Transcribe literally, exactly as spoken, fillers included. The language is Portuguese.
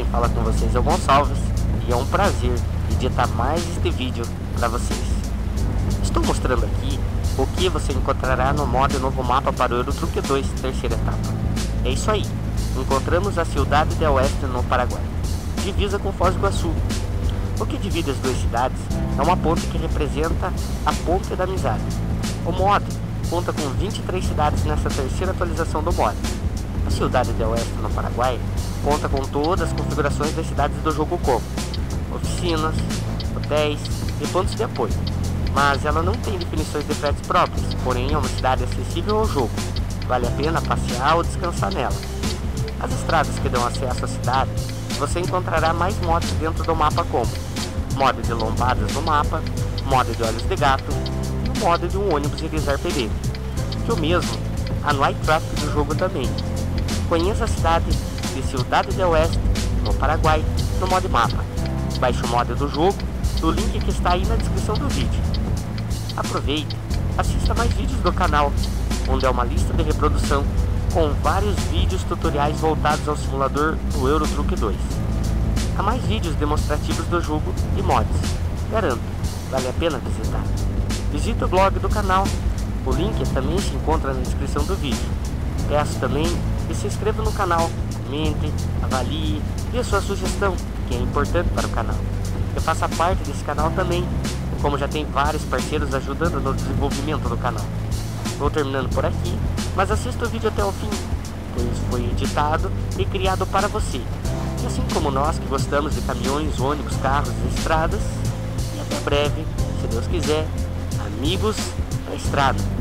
Fala com vocês é o Gonçalves e é um prazer editar mais este vídeo para vocês. Estou mostrando aqui o que você encontrará no modo Novo Mapa para o Euro Truck dois, terceira etapa. É isso aí, encontramos a Cidade del Oeste no Paraguai, divisa com Foz do Iguaçu. O que divide as duas cidades é uma ponte que representa a Ponte da Amizade. O mod conta com vinte e três cidades nessa terceira atualização do mod. A Cidade del Oeste no Paraguai conta com todas as configurações das cidades do jogo, como oficinas, hotéis e pontos de apoio, mas ela não tem definições de fretes próprias, porém é uma cidade acessível ao jogo, vale a pena passear ou descansar nela. As estradas que dão acesso à cidade, você encontrará mais mods dentro do mapa, como mod de lombadas no mapa, mod de olhos de gato e o mod de um ônibus realizar pedido, que o mesmo há no iTraffic do jogo também. Conheça a cidade de Cidade del Oeste no Paraguai no mod mapa. Baixe o mod do jogo do link que está aí na descrição do vídeo. Aproveite, assista mais vídeos do canal, onde é uma lista de reprodução com vários vídeos tutoriais voltados ao simulador do Euro Truck dois. Há mais vídeos demonstrativos do jogo e mods. Garanto, vale a pena visitar. Visite o blog do canal, o link também se encontra na descrição do vídeo. Peço também que se inscreva no canal, comente, avalie, dê a sua sugestão, que é importante para o canal. Eu faça parte desse canal também, como já tem vários parceiros ajudando no desenvolvimento do canal. Vou terminando por aqui, mas assista o vídeo até o fim, pois foi editado e criado para você. E assim como nós que gostamos de caminhões, ônibus, carros e estradas. E até breve, se Deus quiser, amigos da estrada.